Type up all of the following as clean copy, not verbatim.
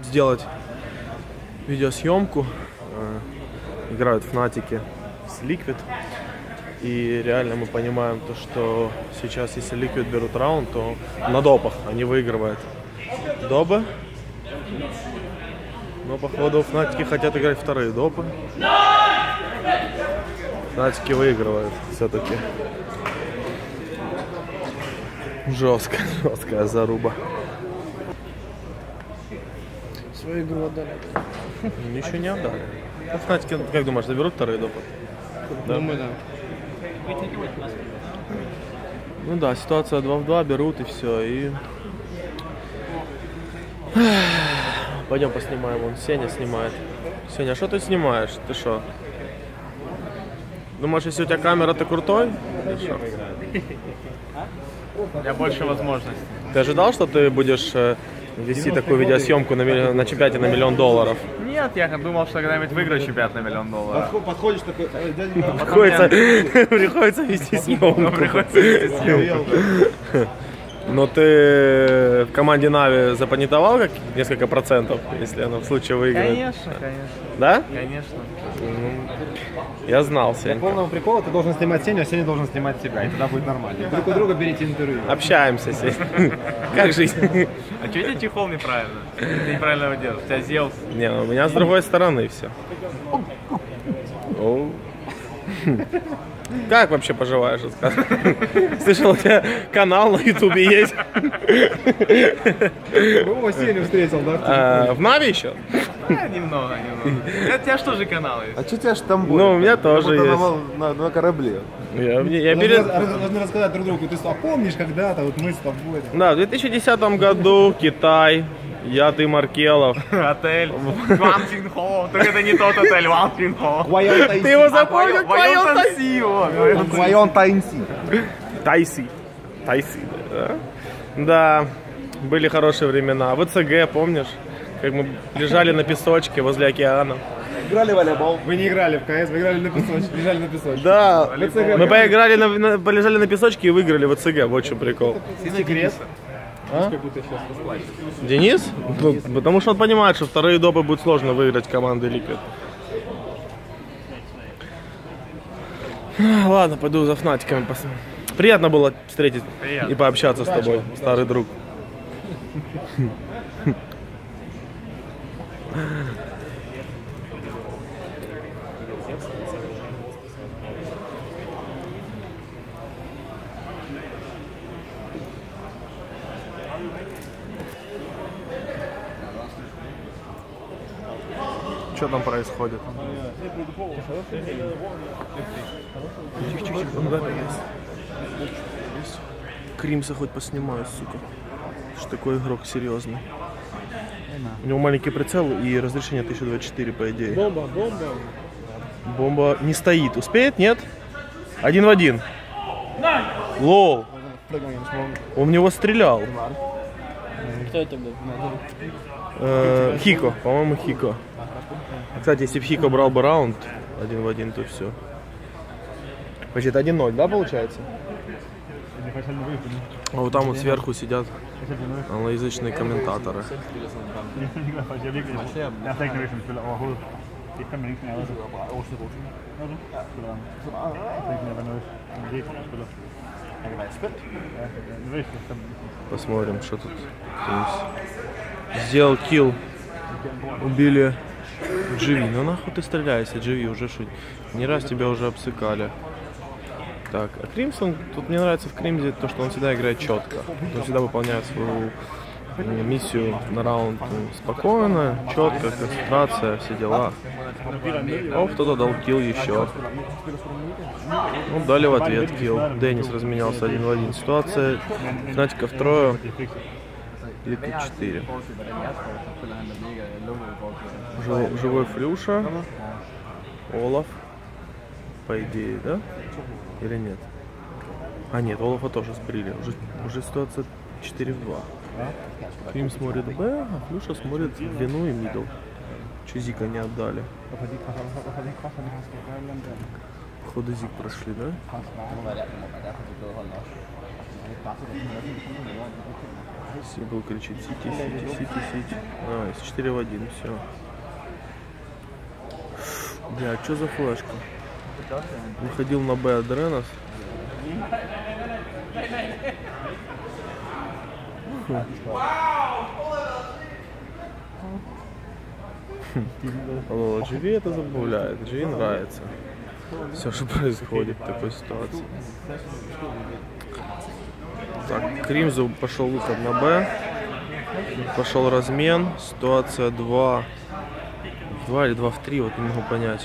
сделать видеосъемку. Играют Фнатики с Liquid. И реально мы понимаем то, что сейчас, если Liquid берут раунд, то на допах они выигрывают добы. Но походу Фнатики хотят играть вторые допы. Фнатики выигрывают все-таки. Жесткая заруба. Свою игру отдали. Ничего не отдали. Фнатики, как думаешь, заберут вторые допы? Да? Думаю, да. Ну да, ситуация 2 в 2, берут и все. И... Пойдем поснимаем, вон Сеня снимает. Сеня, что ты снимаешь? Ты что? Думаешь, если у тебя камера, ты крутой? У меня больше возможностей. Ты ожидал, что ты будешь вести такую видеосъемку на чемпионате на $1 миллион? Нет, я думал, что когда-нибудь выиграю чемпионат на $1 миллион. Подходишь такой, Приходится вести съемку. Но ты в команде Нави запанитовал как несколько процентов, если она в случае выиграет? Конечно, конечно. Да? Конечно. Я знал, Для Сенька. полного прикола ты должен снимать Сеню, а Сеня должен снимать тебя, и тогда будет нормально. Друг у друга берите интервью. Общаемся, Сеня. Как жизнь? А что у тебя чехол неправильно? Ты неправильно его держишь. У тебя Зевс. Не, у меня с другой стороны все. Как вообще поживаешь? Слышал, у тебя канал на ютубе есть? О, Сеню встретил, да? В Нави еще? Немного. У тебя что же канал есть? А что тебя ж там будет? Ну, у меня тоже есть. На корабле. Я перед... Должны рассказать друг другу, ты помнишь когда-то, вот мы с тобой. Да, в 2010 году Китай, я, ты, Маркелов. Отель Ван Тинхо. Только это не тот отель Ван Тинхо. Ты его запомнил? Вайон Танси. Вайон Тайнси. Тайси, да? Да, были хорошие времена. ВЦГ, помнишь? Как мы лежали на песочке возле океана. Играли в волейбол. Вы не играли в КС, вы играли на песочке, лежали на песочке. Да, мы поиграли, полежали на песочке и выиграли ВЦГ. Вот в чем прикол. Секрет. А? Денис? Ну, потому что он понимает, что вторые допы будет сложно выиграть команды Liquid. Ладно, пойду за Фнатиками посмотрим. Приятно было встретить и пообщаться с тобой, старый друг. Что там происходит? Кримса хоть поснимаю, сука. Что такой игрок серьезный. У него маленький прицел и разрешение 1024, по идее. Бомба не стоит. Успеет? Нет? 1 в 1. Лол. Он в него стрелял. Кто это был? Хико, по-моему, Хико. Кстати, если бы Хико брал бы раунд 1 в 1, то все. Значит, 1-0, да, получается? А вот там вот сверху сидят англоязычные комментаторы. Посмотрим, что тут. Сделал килл. Убили Дживи. Ну нахуй ты стреляешься, Дживи, уже шуть. Не раз тебя уже обсыкали. Так, а Кримсон, тут мне нравится в Кримзе то, что он всегда играет четко. Он всегда выполняет свою миссию на раунд спокойно, четко, концентрация, все дела. О, кто-то дал килл еще. Ну, дали в ответ килл. Денис разменялся 1 в 1. Ситуация Фнатиков трое. Liquid 4. Живой Флюша. Олаф. По идее, да? Или нет? А нет, Олафа тоже сбрили. Уже ситуация 4 в 2. Крим смотрит Б, а Флюша смотрит длину и мидл. Чузика не отдали. Походу Зик прошли, да? Симпл кричит Сити, Сити, Сити, Сити. Давай, 4 в 1, все. Бля, что за флешка? Выходил на Б от Ренос. О, Дживи это забавляет, Дживи нравится. Все, что происходит в такой ситуации. Так, Кримзу пошел выход на Б. Пошел размен. Ситуация 2 или 2 в 3, вот не могу понять.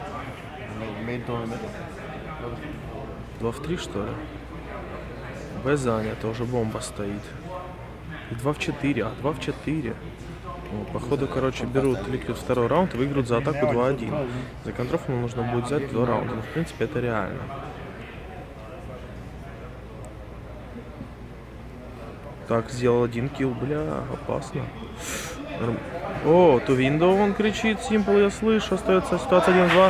2 в 3 что ли? Б занято, уже бомба стоит. И 2 в 4, 2 в 4. Походу, короче, берут Liquid второй раунд и выиграют за атаку 2-1. За контроф нам нужно будет взять 2 раунда. Но, в принципе, это реально. Так, сделал 1 килл, бля, опасно. О, to window он кричит, Simple, я слышу, остается ситуация 1-2.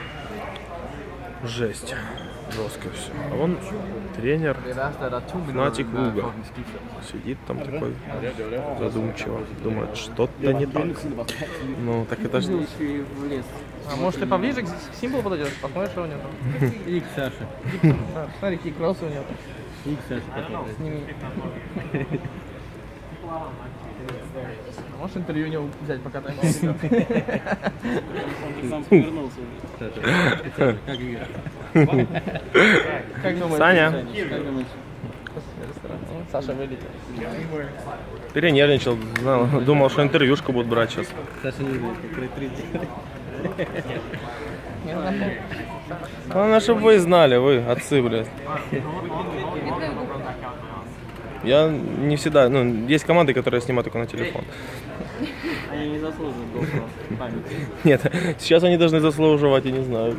Жесть. Жестко все. А вон тренер Fnatic Уга. Сидит там такой задумчиво. Думает, что-то не так. Ну, так это же... А может ты поближе к Simple подойдешь? Посмотришь, что у него там? И к Саше. Смотри, какие кроссы у него там. И к Саше. Сними. Можешь интервью у него взять, пока там идет? Сам повернулся. Как игра? Как думаешь? Саня. Как думаешь? Саша вылетел. Перенервничал, знал, думал, что интервьюшку будут брать сейчас. Саша не знает, как ретрит. Главное, чтобы вы знали, вы, отцы, блядь. Я не всегда, ну, есть команды, которые снимают только на телефон. Они не заслуживают GoPro памяти. Нет, сейчас они должны заслуживать, я не знаю.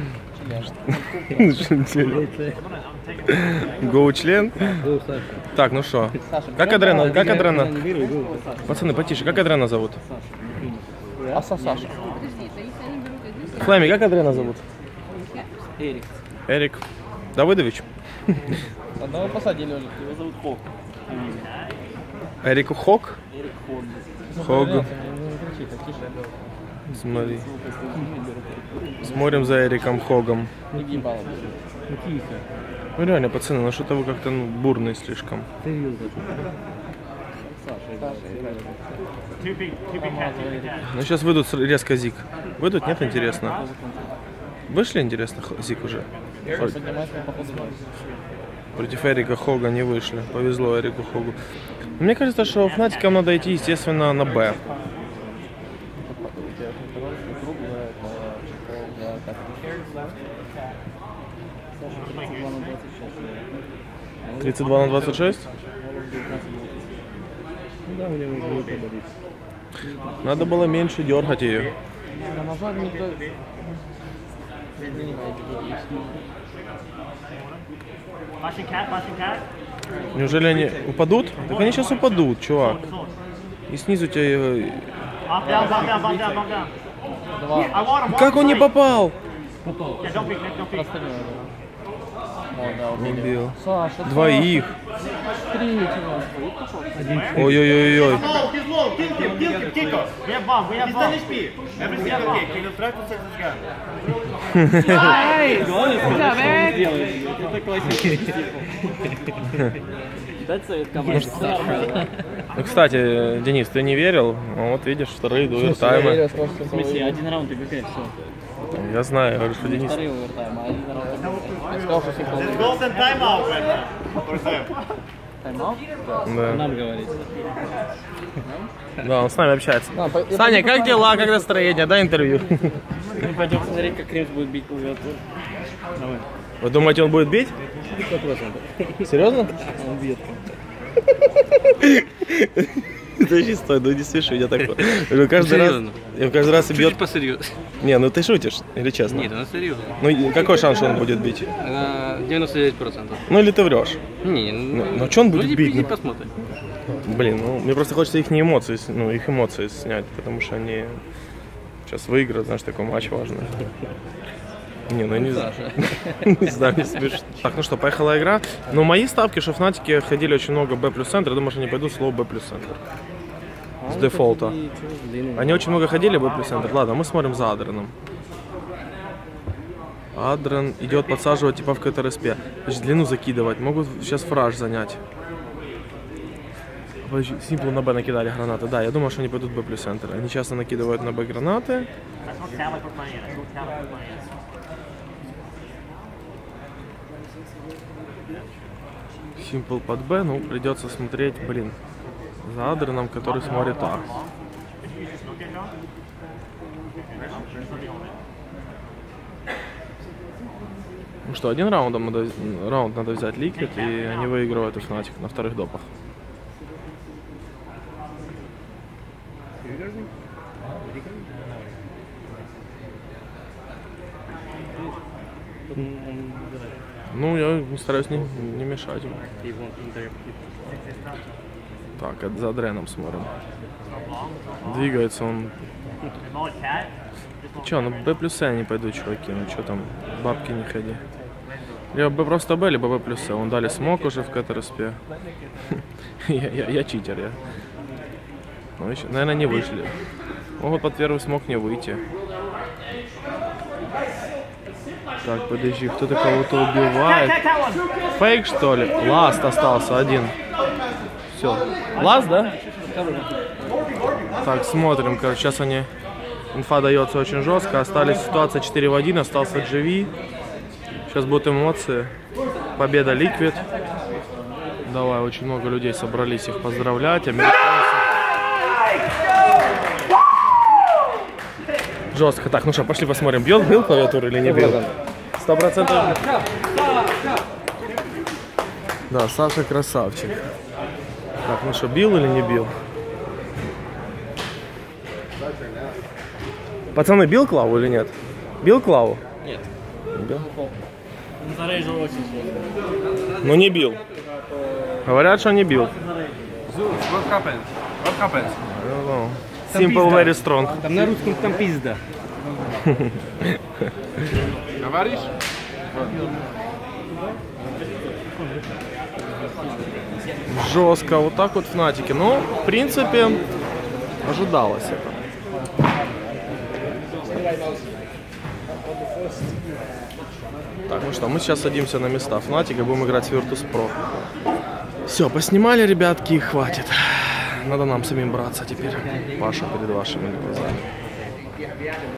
Гоу-член? Так, ну что? Как Адрена? Как Адрена? Пацаны, потише, как Адрена зовут? А Саша? Флами, как Адрена зовут? Эрик. Эрик Давыдович? Одного посадили уже. Его зовут Хок. Эрику Хок? Эрик Хок. Хог. Не кричи, так тише. Смотри. Смотрим за Эриком Хогом. Не гибало. Ну тихо. Ну реально, пацаны, ну что-то вы как-то бурные слишком. Серьезно. Ну сейчас выйдут резко Зик. Выйдут, нет, интересно? Вышли, интересно, Зик уже? Поднимайся, походу. Против Эрика Хога не вышли. Повезло Эрику Хогу. Мне кажется, что Фнатикам надо идти, естественно, на Б. 32/26? Да, у него уже выпадали. Надо было меньше дергать ее. На ножах никто... Неужели они упадут? Так они сейчас упадут, чувак. И снизу тебя... Как он не попал? Просто Убил. Саша, Двоих. третьего. Ой-ой-ой-ой. Это классический. Дать совет команде. Ну, кстати, Денис, ты не верил? Ну, вот видишь, вторые до овертайма. В смысле, один раунд и ГК, все. Я знаю, я говорю, что Денис... Вторые овертайм, а один раунд. Я сказал, что Simple. Golden timeout. Тайм-аут? Да. Нам говорить. Да, он с нами общается. Саня, как дела, как настроение? Дай интервью. Мы пойдем смотреть, как Кримс будет бить клавиатуру. Давай. Вы думаете, он будет бить? 100%. Серьезно? Он бьет. Подожди, стой, ну не смеши меня такое. Каждый раз бьет... Чуть посерьезнее. Не, ну ты шутишь, или честно? Нет, он серьезно. Ну какой шанс, что он будет бить? 99%. Ну или ты врешь? Не, Ну что он будет бить? Ну, посмотрим. Блин, ну мне просто хочется их эмоции, ну их эмоции снять, потому что они сейчас выиграют, знаешь, такой матч важный. Не, ну не знаю. Не знаю, не смешно. Так, ну что, поехала игра. Но мои ставки, что в Фнатике ходили очень много B плюс центр. Я думаю, что они пойдут слово B плюс центр. С дефолта. Они очень много ходили B плюс центр. Ладно, мы смотрим за Адреном. Адрен идет подсаживать типа в КТРСП. Значит, длину закидывать. Могут сейчас фраж занять. Симплу на Б накидали гранаты. Да, я думаю, что они пойдут Б плюс центр. Они часто накидывают на Б гранаты. Симпл под Б, ну придется смотреть, блин, за Адреном, который смотрит А. Ну что, один раунд надо взять Liquid, и они выигрывают у Fnatic на вторых допах. Ну, я стараюсь не мешать ему. Так, это за Дреном смотрим. Двигается он. Че, ну Б плюс С не пойду, чуваки. Ну что там, бабки не ходи. Либо Б просто Б, либо Б плюс С. Он дали смог уже в КТРСП. Я читер, я. Ну, еще, наверное, не вышли. Могут под первый смог не выйти. Так, подожди, кто-то кого-то убивает. Фейк, что ли? Ласт остался один. Все. Ласт, да? Так, смотрим, короче, сейчас они... Инфа дается очень жестко. Остались ситуация 4 в 1, остался GV. Сейчас будут эмоции. Победа Liquid. Давай, очень много людей собрались их поздравлять. Жестко. Так, ну что, пошли посмотрим, бил клавиатуру или не бил? 100%. Да, Саша красавчик. Так, ну что, бил или не бил? Пацаны, бил Клаву или нет? Бил Клаву? Нет. Не бил? Зарежу очень сложно. Ну не бил. Говорят, что не бил. What happened? What happens? Simple, very strong. Там на русском там пизда. Говоришь? Жестко, вот так вот в Фнатике. Ну, в принципе, ожидалось это. Так, ну что, мы сейчас садимся на места Фнатика, будем играть с Virtus.pro. Все, поснимали, ребятки, и хватит. Надо нам самим браться теперь. Паша перед вашими глазами.